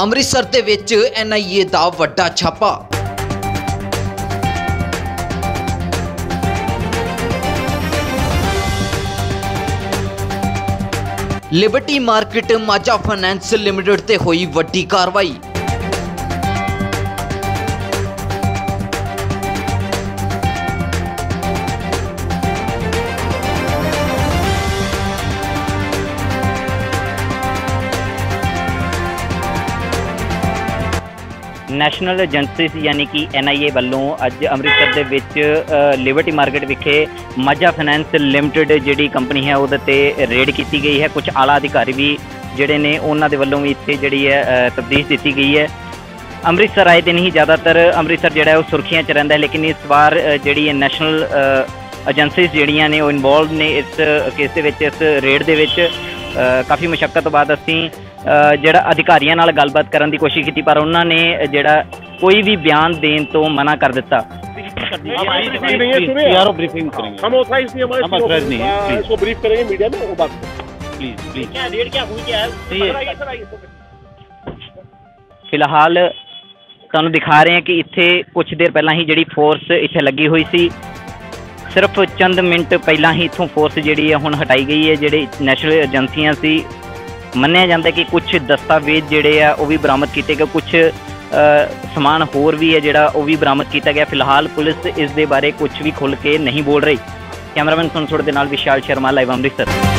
ਅੰਮ੍ਰਿਤਸਰ ਦੇ ਵਿੱਚ NIA ਦਾ ਵੱਡਾ ਛਾਪਾ। Liberty market Majha finance limited ते हुई वड्डी कार्रवाई। नैशनल एजेंसीज यानी कि NIA वालों अज अमृतसर दे विच लिबर्टी मार्केट विखे माझा फाइनेंस लिमिटेड जिहड़ी कंपनी है उहदे ते रेड की गई है। कुछ आला अधिकारी भी जिहड़े ने उन्हां दे वल्लों भी इत्थे जिहड़ी है तफ्तीश दी गई है। अमृतसर आए दिन ही ज़्यादातर अमृतसर जिहड़ा है वो सुर्खियां च रहिंदा है, लेकिन इस बार जिहड़ी नैशनल एजेंसीज जिहड़ियां ने वो इनवॉल्व ने इस केस दे विच, इस रेड दे विच। काफ़ी मुशक्कत तो बाद असीं ਜਿਹੜਾ ਅਧਿਕਾਰੀਆਂ ਨਾਲ ਗੱਲਬਾਤ ਕਰਨ ਦੀ ਕੋਸ਼ਿਸ਼ ਕੀਤੀ, ਪਰ ਉਹਨਾਂ ਨੇ ਜਿਹੜਾ कोई भी बयान देने तो मना कर दिता। फिलहाल तुहानूं दिखा रहे हैं कि इत्थे कुछ देर पहला ही जिहड़ी फोर्स इत्थे लगी हुई सी, सिर्फ चंद मिनट पहला ही इत्थों फोर्स जिहड़ी है हुण हटाई गई है। जिहड़ी नैशनल एजेंसियां सी मन्निया जाता है कि कुछ दस्तावेज जिहड़े आ वो भी बरामद किए गए, कुछ समान होर भी है जिहड़ा वो भी बरामद किया गया। फिलहाल पुलिस इस दे बारे कुछ भी खुल के नहीं बोल रही। कैमरामैन सुनसुड़ दे नाल विशाल शर्मा, लाइव अमृतसर।